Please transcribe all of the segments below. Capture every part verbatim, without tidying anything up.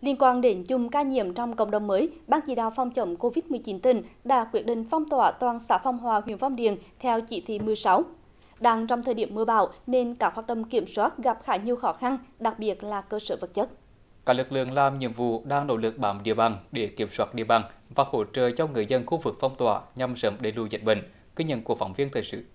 Liên quan đến chùm ca nhiễm trong cộng đồng mới, Ban chỉ đạo phòng chống Covid mười chín tỉnh đã quyết định phong tỏa toàn xã Phong Hòa, huyện Phong Điền theo chỉ thị mười sáu. Đang trong thời điểm mưa bão nên các hoạt động kiểm soát gặp khá nhiều khó khăn, đặc biệt là cơ sở vật chất. Các lực lượng làm nhiệm vụ đang nỗ lực bám địa bàn để kiểm soát địa bàn và hỗ trợ cho người dân khu vực phong tỏa nhằm sớm đẩy lùi dịch bệnh. Ghi nhận của phóng viên thời sự.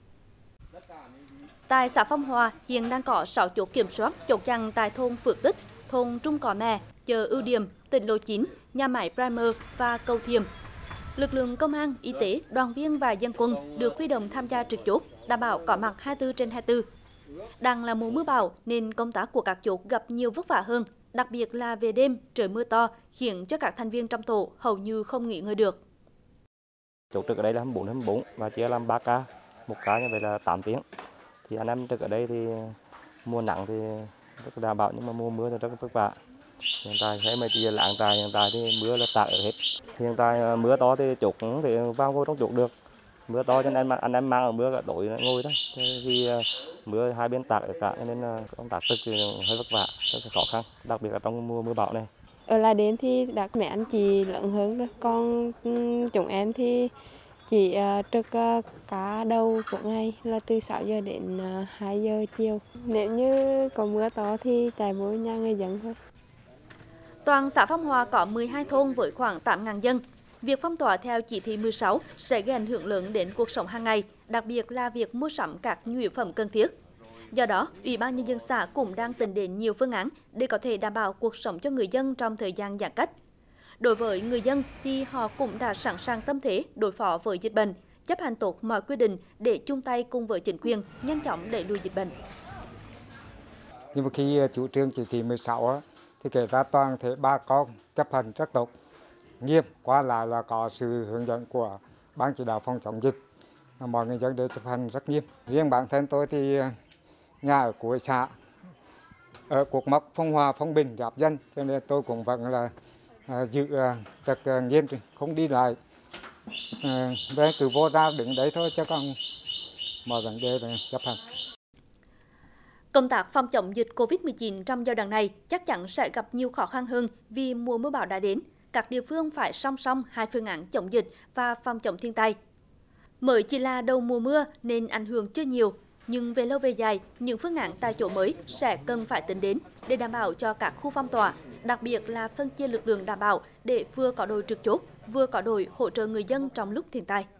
Tại xã Phong Hòa hiện đang có sáu chốt kiểm soát, chốt chặn tại thôn Phước Tích, thôn Trung Cỏ Mè, chợ Ưu Điểm, tỉnh Lộ chín, nhà máy Primer và cầu Thiềm. Lực lượng công an, y tế, đoàn viên và dân quân được huy động tham gia trực chốt, đảm bảo có mặt hai mươi tư trên hai mươi tư. Đang là mùa mưa bão nên công tác của các chốt gặp nhiều vất vả hơn, đặc biệt là về đêm trời mưa to khiến cho các thành viên trong tổ hầu như không nghỉ ngơi được. Chốt trực ở đây là hai mươi bốn trên hai mươi bốn và chia làm ba ca, một ca như vậy là tám tiếng. Thì anh em trực ở đây thì mùa nắng thì rất đảm bảo, nhưng mà mùa mưa thì rất vất vả. Hiện tại thấy mấy chị làng trài hiện tại thì mưa là tạt ở hết. Hiện tại mưa to thì chốt thì vào ngồi trong chốt được. Mưa to cho nên anh em mang ở mưa cả tối ngồi đó. Vì mưa hai bên tạt ở cả nên công tác trực thì hơi vất vả, rất là khó khăn, đặc biệt là trong mùa mưa bão này. Ở lại đến thì đã mấy anh chị lớn hơn rồi, còn chúng em thì chỉ uh, trực uh, cá đầu của ngày là từ sáu giờ đến uh, hai giờ chiều. Nếu như có mưa to thì chạy vô nhà người dân thôi. Toàn xã Phong Hòa có mười hai thôn với khoảng tám nghìn dân. Việc phong tỏa theo chỉ thị mười sáu sẽ gây ảnh hưởng lớn đến cuộc sống hàng ngày, đặc biệt là việc mua sắm các nhu yếu phẩm cần thiết. Do đó, Ủy ban Nhân dân xã cũng đang tính đến nhiều phương án để có thể đảm bảo cuộc sống cho người dân trong thời gian giãn cách. Đối với người dân thì họ cũng đã sẵn sàng tâm thế đối phó với dịch bệnh, chấp hành tốt mọi quy định để chung tay cùng với chính quyền nhanh chóng đẩy lùi dịch bệnh. Nhưng mà khi chủ trương chỉ thị mười sáu thì kể ra toàn thể bà con chấp hành rất tốt, nghiêm, qua lại là có sự hướng dẫn của Ban chỉ đạo phòng chống dịch, mọi người dân đều chấp hành rất nghiêm. Riêng bản thân tôi thì nhà ở cuối xã, ở cột mốc Phong Hòa, Phong Bình, giáp danh, cho nên tôi cũng vẫn là à, giữ rất à, nghiêm, không đi lại, à, về cứ vô ra đứng đấy thôi, chứ còn mọi vấn đề là chấp hành. Công tác phòng chống dịch Covid mười chín trong giai đoạn này chắc chắn sẽ gặp nhiều khó khăn hơn vì mùa mưa bão đã đến. Các địa phương phải song song hai phương án chống dịch và phòng chống thiên tai. Mới chỉ là đầu mùa mưa nên ảnh hưởng chưa nhiều, nhưng về lâu về dài, những phương án tại chỗ mới sẽ cần phải tính đến để đảm bảo cho các khu phong tỏa, đặc biệt là phân chia lực lượng đảm bảo để vừa có đội trực chốt, vừa có đội hỗ trợ người dân trong lúc thiên tai.